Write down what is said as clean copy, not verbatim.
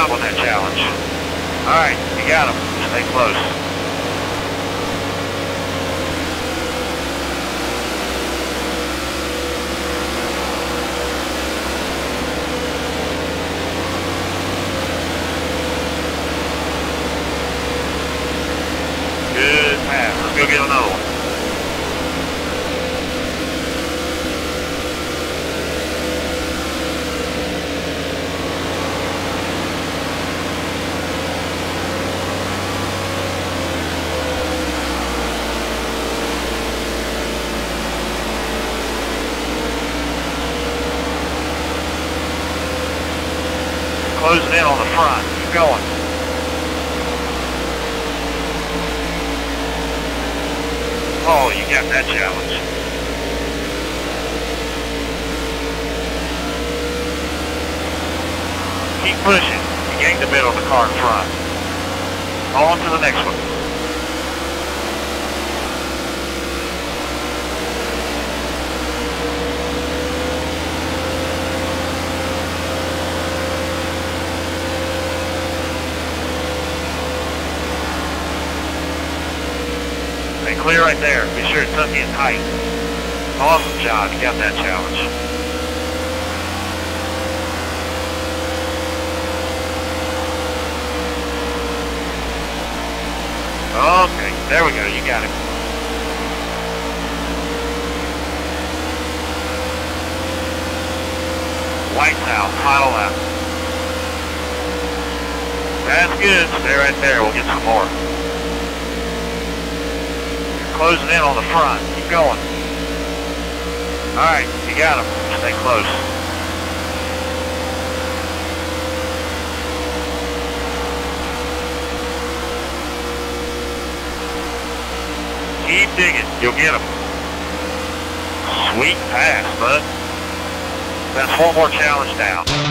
job on that challenge. Alright, you got him. Stay close. Good pass. Let's go get another one. Closing in on the front. Keep going. Oh, you got that challenge. Keep pushing. You gained a bit on the car in front. On to the next one. Stay clear right there. Be sure to tuck in tight. Awesome job. You got that challenge. Okay, there we go. You got it. Lights out. Final lap. That's good. Stay right there. We'll get some more. Closing in on the front. Keep going. Alright, you got him. Stay close. Keep digging. You'll get him. Sweet pass, bud. That's one more challenge down.